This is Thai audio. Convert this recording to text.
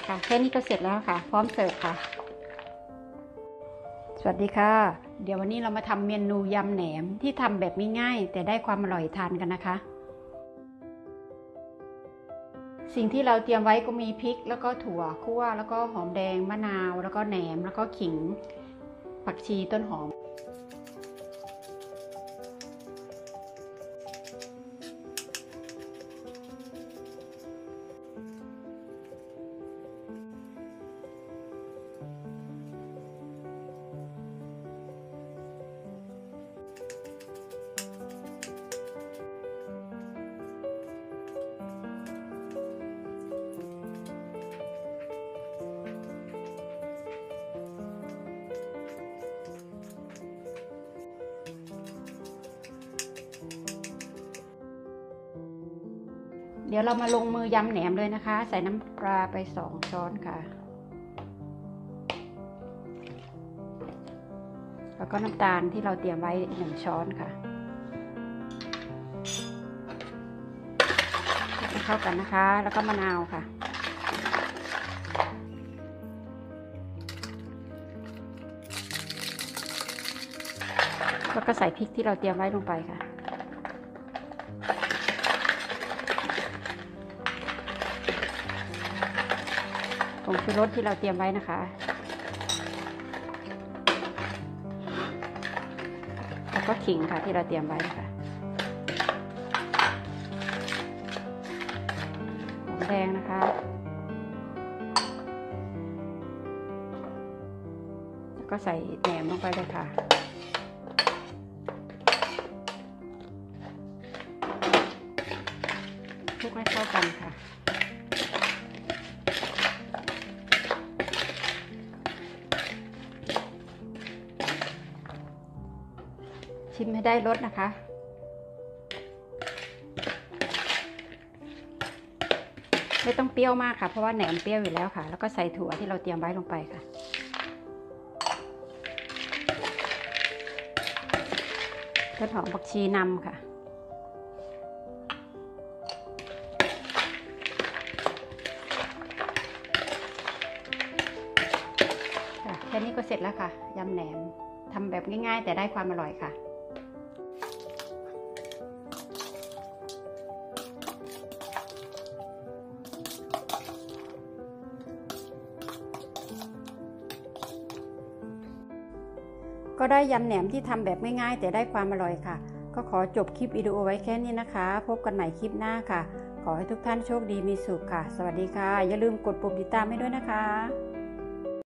ค่ะแค่นี้ก็เสร็จแล้วค่ะพร้อมเสิร์ฟค่ะสวัสดีค่ะเดี๋ยววันนี้เรามาทำเมนูยำแหนมที่ทำแบบง่ายๆแต่ได้ความอร่อยทานกันนะคะสิ่งที่เราเตรียมไว้ก็มีพริกแล้วก็ถั่วคั่วแล้วก็หอมแดงมะนาวแล้วก็แหนมแล้วก็ขิงผักชีต้นหอมเดี๋ยวเรามาลงมือยำแหนมเลยนะคะใส่น้ำปลาไป2 ช้อนค่ะแล้วก็น้ำตาลที่เราเตรียมไว้1 ช้อนค่ะให้เข้ากันนะคะแล้วก็มะนาวค่ะแล้วก็ใส่พริกที่เราเตรียมไว้ลงไปค่ะผงชูรสที่เราเตรียมไว้นะคะแล้วก็ขิงค่ะที่เราเตรียมไว้ค่ะหอมแดงนะคะแล้วก็ใส่แหนมลงไปเลยค่ะคลุกให้เข้ากันค่ะชิมให้ได้รสนะคะไม่ต้องเปรี้ยวมากค่ะเพราะว่าแหนมเปรี้ยวอยู่แล้วค่ะแล้วก็ใส่ถั่วที่เราเตรียมไว้ลงไปค่ะต้นหอมผักชีนำค่ะแค่นี้ก็เสร็จแล้วค่ะยำแหนมทำแบบง่ายๆแต่ได้ความอร่อยค่ะก็ได้ยำแหนมที่ทำแบบง่ายๆแต่ได้ความอร่อยค่ะก็ขอจบคลิปวิดีโอไว้แค่นี้นะคะพบกันใหม่คลิปหน้าค่ะขอให้ทุกท่านโชคดีมีสุขค่ะสวัสดีค่ะอย่าลืมกดปุ่มติดตามให้ด้วยนะคะ